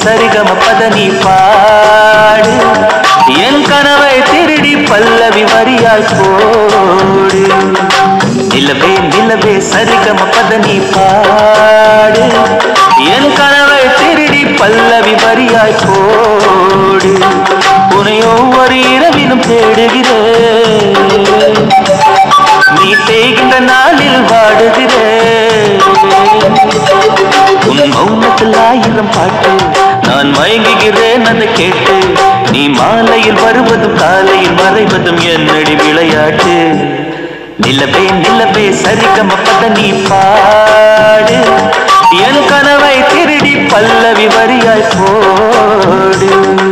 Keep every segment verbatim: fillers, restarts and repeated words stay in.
சரிகம பதனி பாடு என் கனவை திருடி பல்லவி வரியாய் போடு நிலவே நிலவே சரிகம பதனி பாடு என் கனவை திருடி பல்லவி வரியாய் போடு உன்னை ஒவ்வொரு இரவிலும் தேடுகிறேன் நீ தேய்கின்ற நாளில் வாடுகிறேன் உன் மௌனத்தில் ஆயிரம் பாட்டு நான் மயங்குகிறேன் அதை கேட்டு நீ மாலையில் வருவதும் காலையில் மறைவதும் என்னடி விளையாட்டு நிலவே நிலவே சரிகம பதனி பாடு என் கனவை திருடி பல்லவி வரியாய் போடு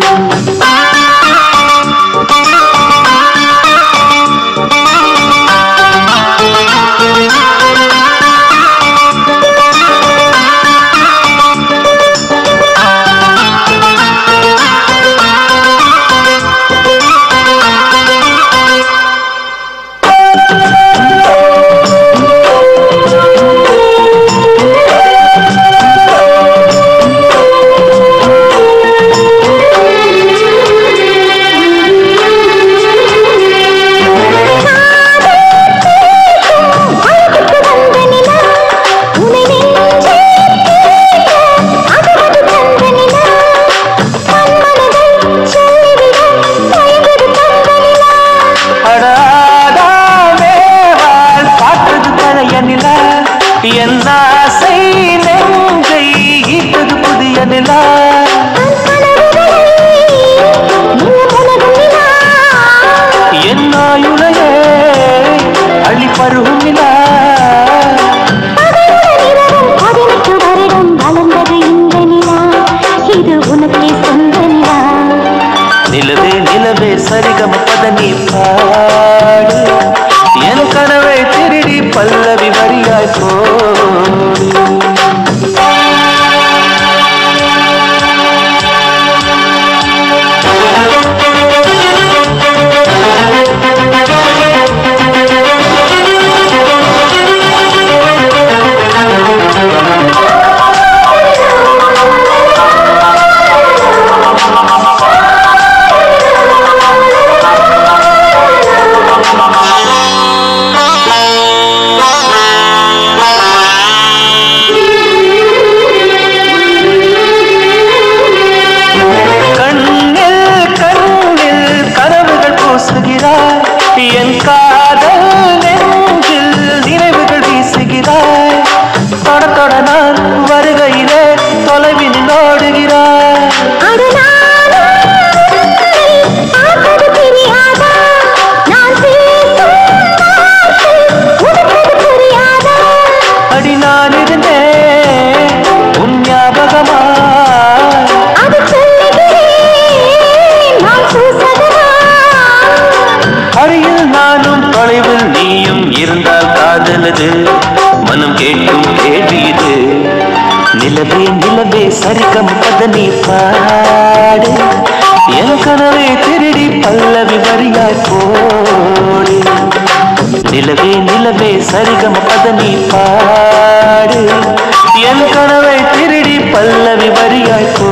நிலவே நிலவே சரிகம பதனி பாடு என் கனவை திருடி பல்லவி வரியாய் போடு என் காதல் நெஞ்சில் நினைவுகள் வீசுகிறாய் தொட தொட நான் வருகையிலே தொலைவில் ஓடுகிறாய் அடி நான் இருந்தேன் உன் ஞாபகமா அருகில் நானும் தொலைவில் நீயும் இருந்தால் காதலது மனம் கேட்கும் கேள்வி இது நிலவே நிலவே சரிகம பதனி பாடு என் கனவை திருடி பல்லவி வரியாய் போடு நிலவே நிலவே சரிகம பதனி பாடு என் கனவை திருடி பல்லவி வரியாய்